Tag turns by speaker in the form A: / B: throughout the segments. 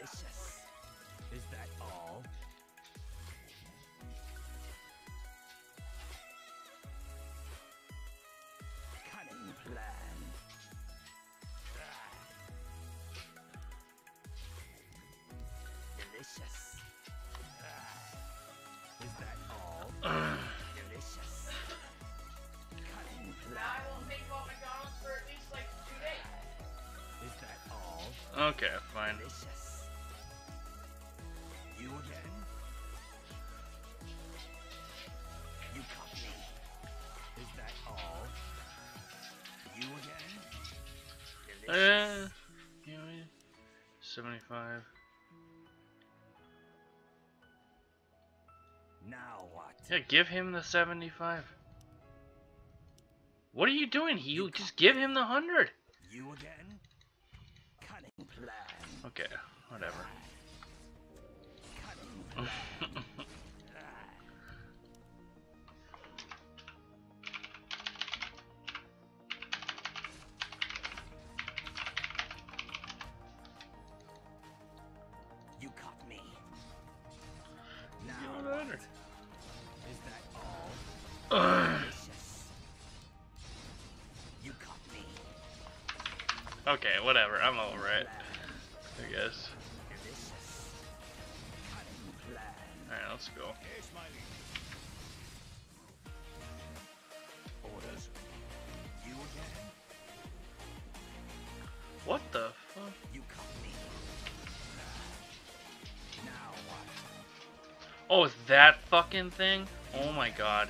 A: Delicious. Is that all? Cunning plan. Delicious. Is that all? Delicious. Cunning plan.
B: I won't think about McDonald's for at least like 2 days.
A: Is that all?
C: Okay, fine.
A: Delicious. You again? You caught me. Is that all? You again? Delicious.
C: Give me 75.
A: Now what?
C: Yeah, give him the 75. What are you doing? You just give him the 100.
A: You again? Cunning plan.
C: Okay, whatever.
A: Cunning plan. You caught me. Now
C: Give him
A: what?
C: 100.
A: Is that all? Delicious. You caught me.
C: Okay, whatever. I'm over it. I guess.
A: Delicious. Cunning plan.
C: Alright, let's go.
A: Here's my lead. Orders. You again?
C: What the fuck?
A: You caught me. Now what?
C: Oh, it's that fucking thing? Oh my god.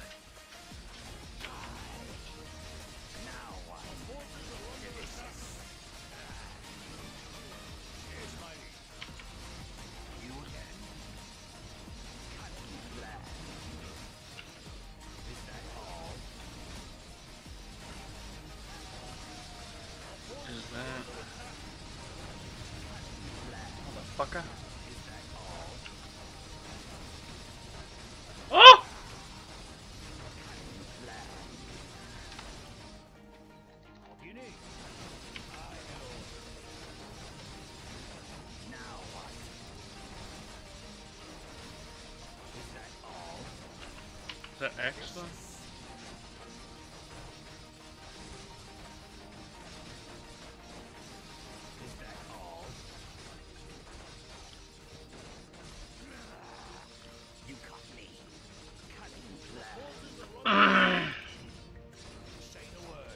A: Now what? Delicious. Here's my lead. You again? Cunning plan. Is that all?
C: What is that? Motherfucker.
A: Is that all?
C: Oh!
A: Cunning plan. What do you need? I know. Now what? Is that all?
C: Is that excellent?
A: Is that all? You caught me. Cunning plan. Say the word.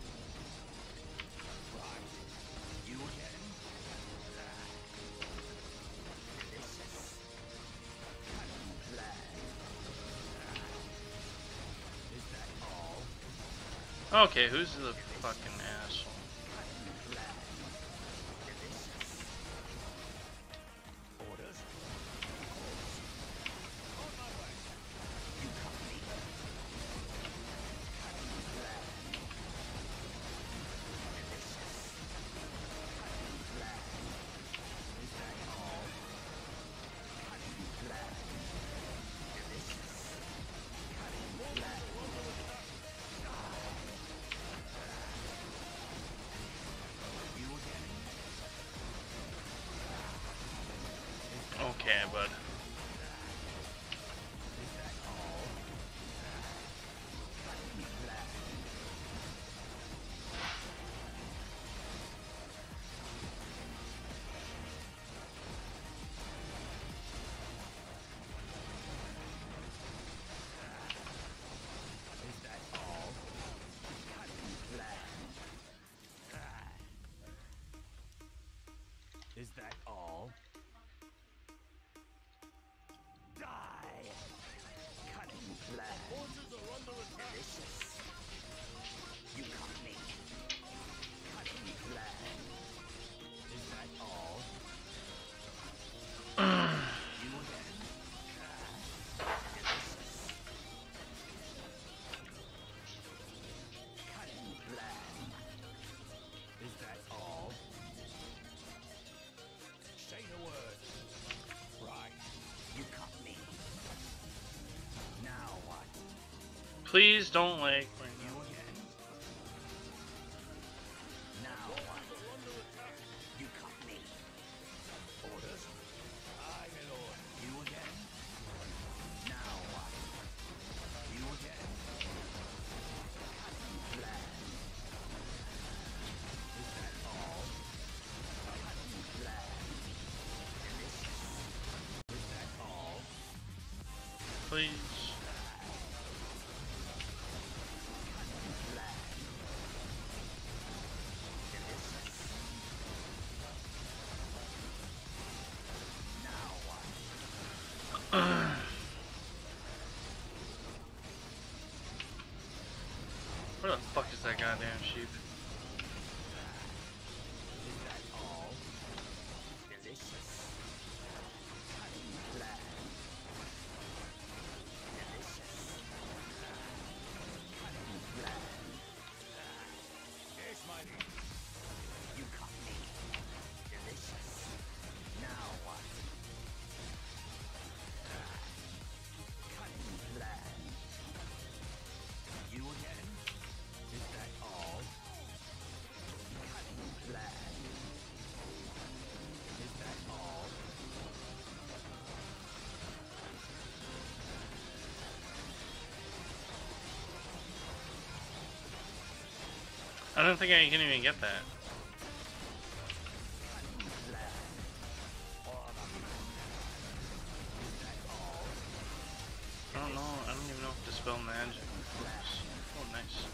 A: Right. You again? Delicious. Cunning plan. Is that all?
C: Okay, who's the fucking asshole?
A: Cunning plan. Delicious. Orders. On my way. You caught me. Cunning plan. Delicious. Cunning plan. Is that all? Cunning plan. Delicious. Cunning plan. You again?
C: Okay, bud.
A: Is that all? Cunning plan. Is that all? Cunning plan. Is that all? Die! Cunning plan. Delicious. You caught me. Cunning plan. Is that all? You again? Delicious. Cunning plan. Is that all? Say the word. Right. You caught me. Now what?
C: Please don't like.
A: You again? Now what? You caught me. Orders.
C: please. Where the fuck is that goddamn sheep? I don't think I can even get that. I don't know. I don't even know if dispel magic works. Oh, nice.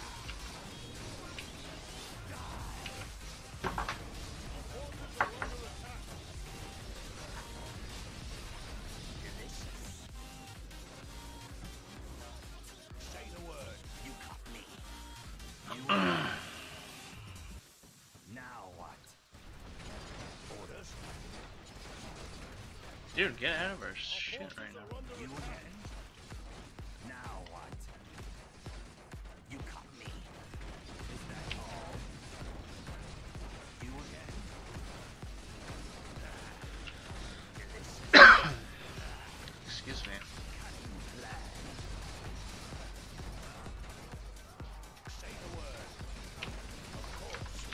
C: Dude, get out of our shit right now.
A: You again? Now what? You caught me. Is that all? You again?
C: Excuse me.
A: Say the word. Of course.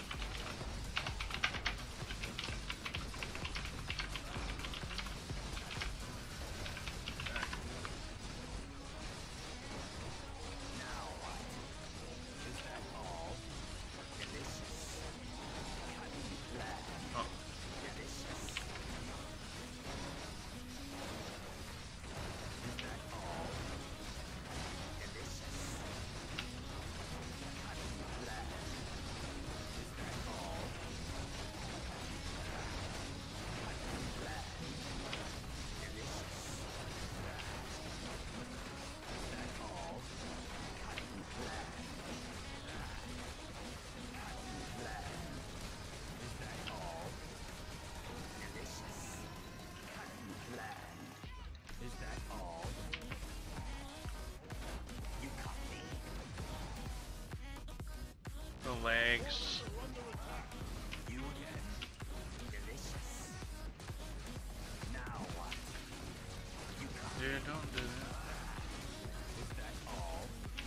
C: The legs.
A: You again? Delicious. Now what? You got
C: Dude, don't do that.
A: Is that all?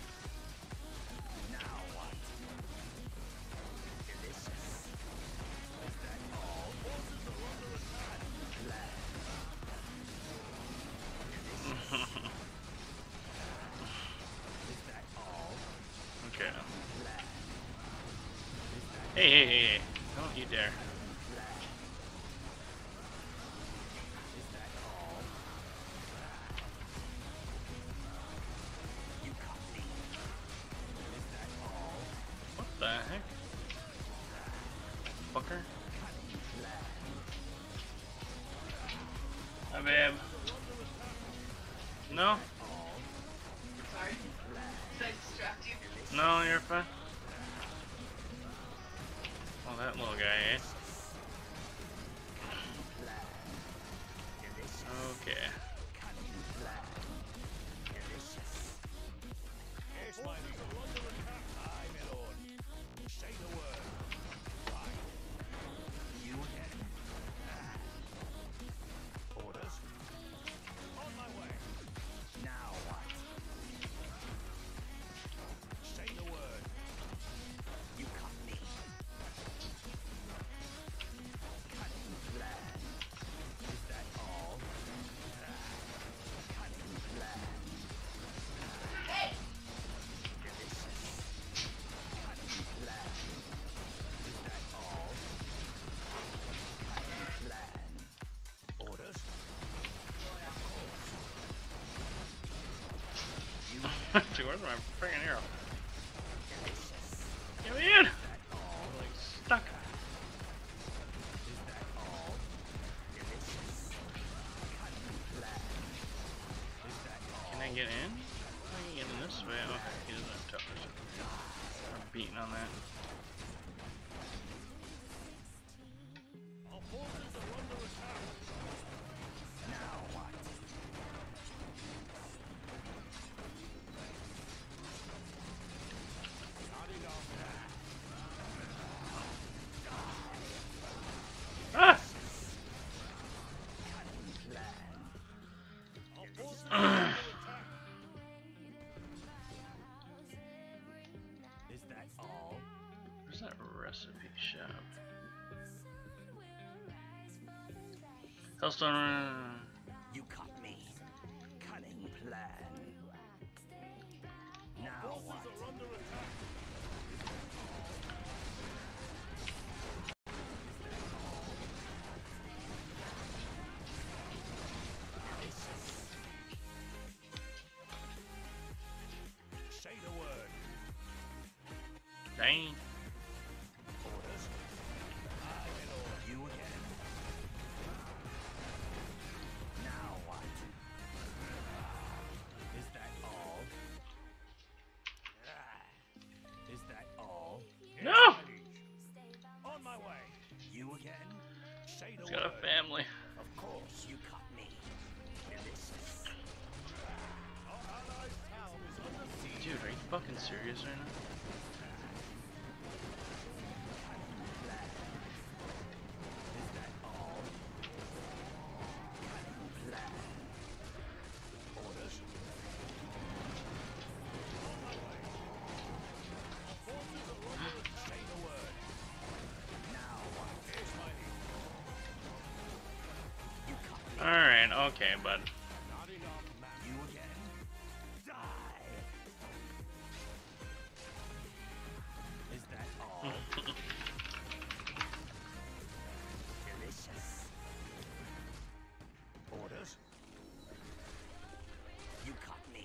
A: Now what? Delicious. Is that all? Forces are under attack. Delicious. Is that all?
C: Okay. Hey, hey, hey, hey. Don't you dare.
A: Is that all? You caught me. Is that all?
C: What the heck? Fucker. Hi, babe. No?
B: Sorry. Did I distract you?
C: No, you're fine. Oh, that little guy, eh? Okay.
A: Yes, my lord. Aye, my lord. Say the word. Right. You again. Orders. On my way. Now what? Say the word. You caught me. Cutting plan. Is that all? Cutting plan.
B: Hey!
A: Delicious.
C: Seriously, where's my freaking arrow? Get me in! I'm like stuck. Can I get in? I can get in this way. Okay, he doesn't have touch. I'm beating on that.
A: Our forces are under attack. Now what? Not enough.
C: Ah!
A: Our forces are under attack. Is that all?
C: Where's that recipe shop? Hellstone.
A: You caught me. Cunning plan. Now what? Are under attack. Say the word.
C: Dang.
A: Orders. Aye, my lord. You again. Now what? Is that all? Is that all? Yes,
C: No!
A: my liege. On my way. You again? Say the
C: He's
A: word.
C: got a family.
A: Of course, you caught me. Delicious. Our allies' town is under siege.
C: Dude, are you fucking serious right now?
A: Is that all? Plan. Orders. On my way. Our forces are under. Say the word. Now what? Here's my liege. You caught me.
C: Alright, okay, bud.
A: Not enough, man. You again? Die. Is that all? Delicious. Orders? You caught me.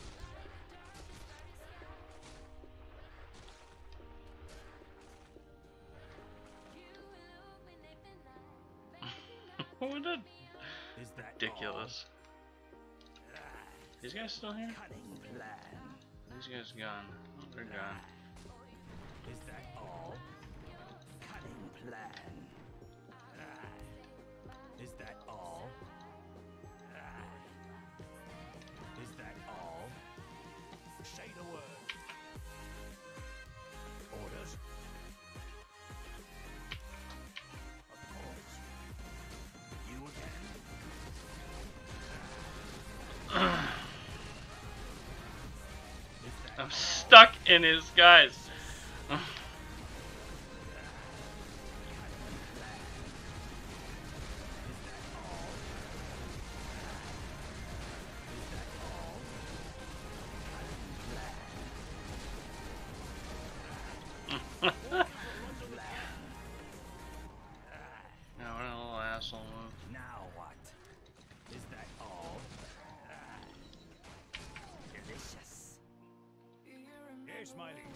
C: What did?
A: Is that
C: Ridiculous.
A: all?
C: These guys still here?
A: Cunning plan.
C: These guys gone. Oh, they're gone.
A: Is that all? Cunning plan. Is that all? Is that all? Say the word. Orders? Of course. You again? Is that
C: I'm stuck in his guys. No, what a little asshole move.
A: Now what? Is that all? Delicious. Yes, my liege.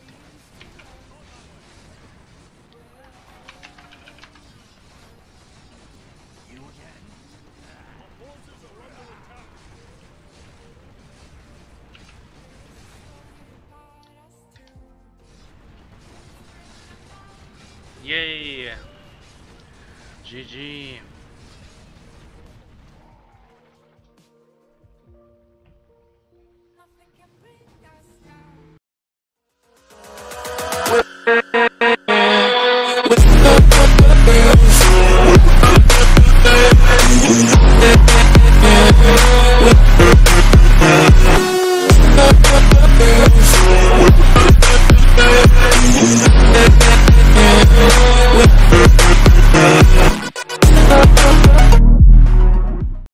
A: You again? Our forces are under attack.
C: Yay! GG.
D: With